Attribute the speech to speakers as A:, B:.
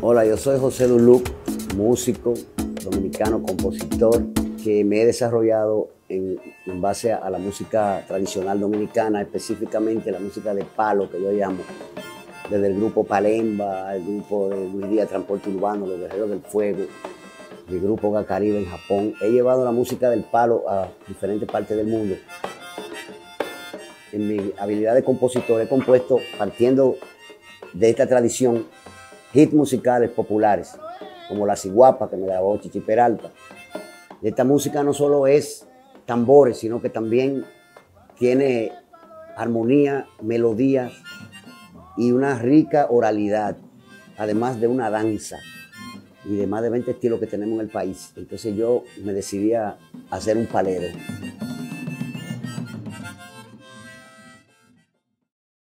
A: Hola, yo soy José Duluc, músico dominicano, compositor, que me he desarrollado en base a la música tradicional dominicana, específicamente la música de palo, que yo llamo, desde el grupo Palemba, el grupo de Luis Díaz Transporte Urbano, Los Guerreros del Fuego, el grupo Gacaribe en Japón. He llevado la música del palo a diferentes partes del mundo. En mi habilidad de compositor he compuesto, partiendo de esta tradición, hits musicales populares, como La Ciguapa, que me grabó Chichi Peralta. Esta música no solo es tambores, sino que también tiene armonía, melodías y una rica oralidad, además de una danza y de más de 20 estilos que tenemos en el país. Entonces yo me decidí a hacer un palero.